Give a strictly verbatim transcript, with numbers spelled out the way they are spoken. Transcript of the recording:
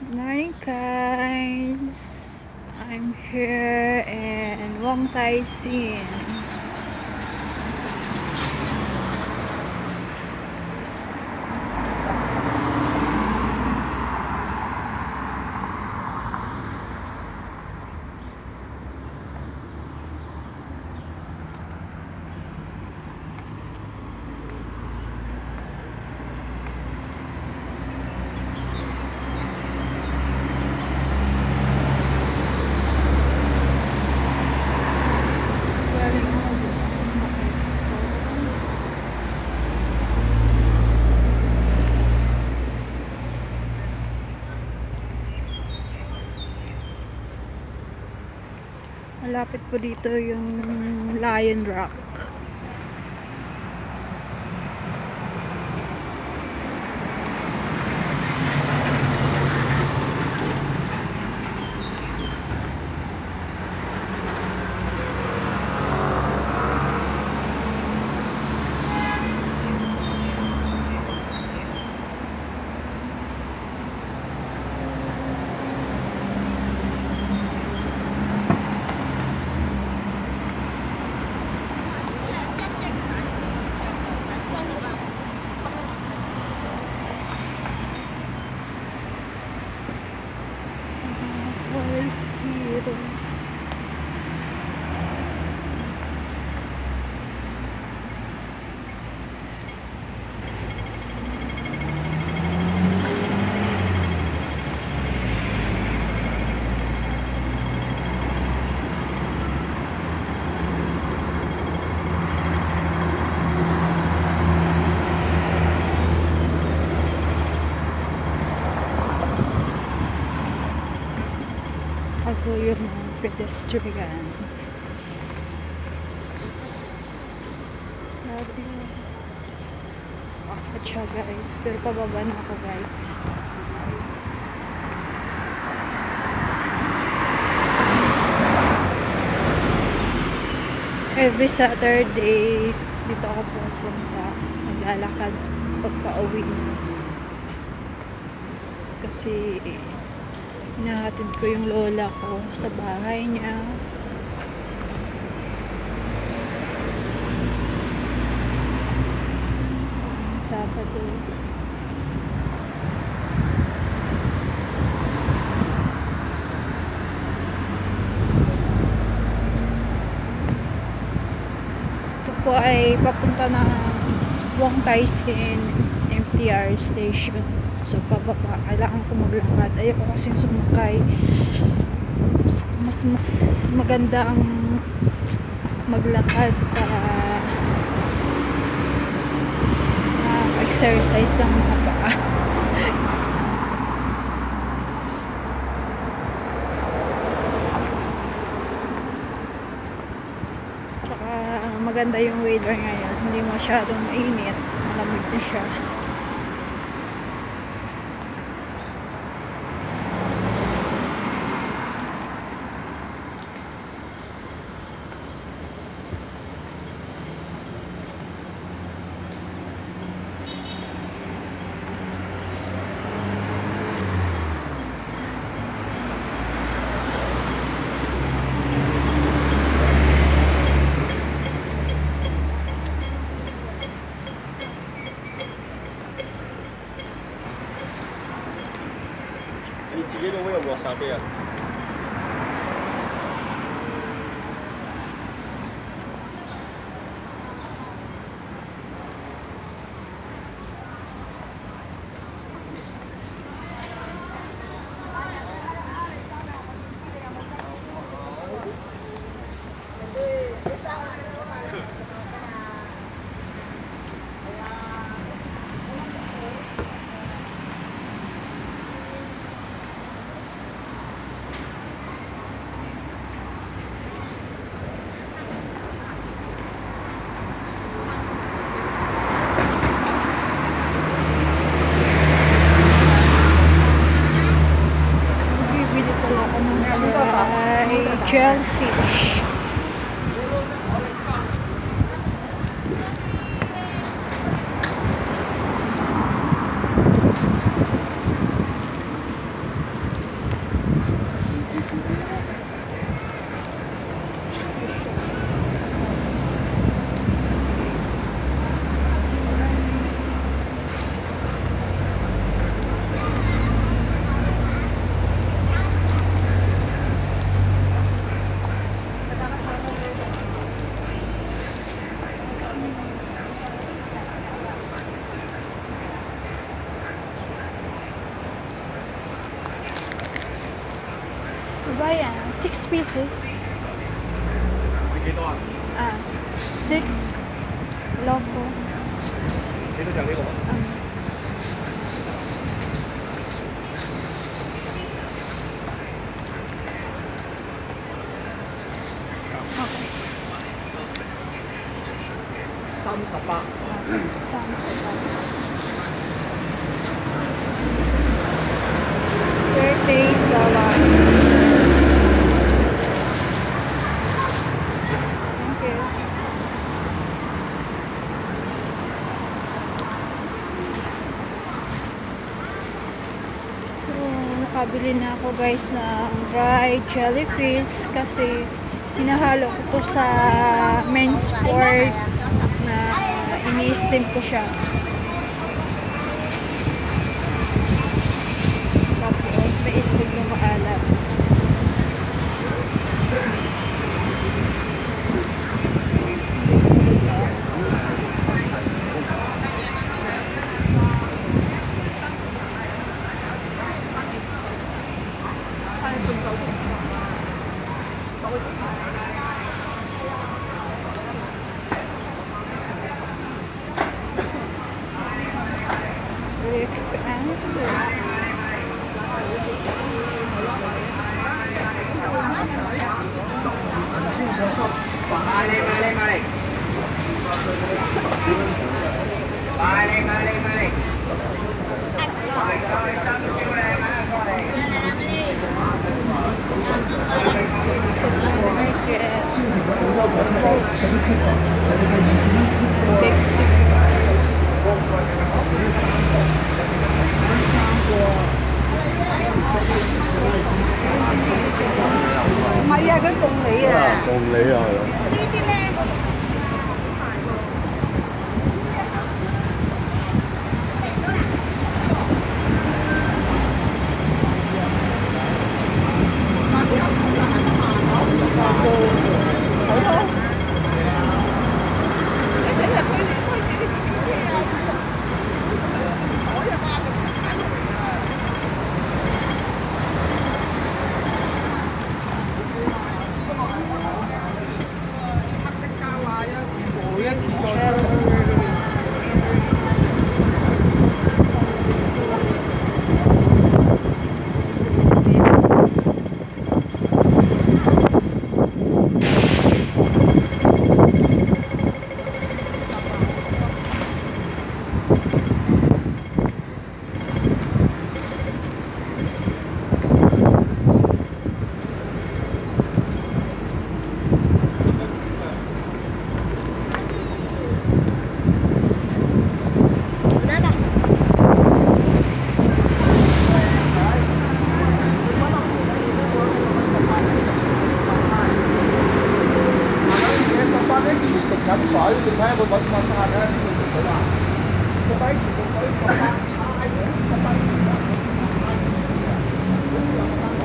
Morning guys, I'm here in Wong Tai Sin. Malapit po dito yung Lion Rock. Ako yung pedestrian. Bakit siya guys? Pero pababa na ako guys. Every Saturday dito ako pupunta. Maglalakad pagpa-uwi na. Kasi inahatid ko yung lola ko sa bahay niya. Sabado. Ito po ay papunta ng Wong Tai Sin M T R station. So, pababa. Kailangan ko maglakad. Ayoko kasi sumakay. So, mas mas maganda ang maglakad para ma-exercise ng mga paa. Tsaka maganda yung weather ngayon. Hindi masyadong mainit. Malamig na siya. 自己都會有鑊沙啤啊！Jellyfish. buy uh, six pieces. 你幾多啊？ Uh, six loco. 你都想呢個？ Um, okay. 三十八。 三十八。Thirty dollars. Thank you. So, nakabili na ako guys ng dry jellyfish kasi hinahalo ko to sa men's sport na ini-steam ko siya. Tapos may itlog na maalat. Balik, balik, balik. Balik, balik, balik. Balik, balik, something like that, balik. Supermarket, books, big stick. 唔係啊，佢共你啊。 共你啊，係咯。 呢啲咧。好多。你整日推推住啲車啊，我又話就唔踩落嚟啊。每一次再。飲水，你睇下佢揾揾下睇下邊度水啊！個底全部水十八派，十八。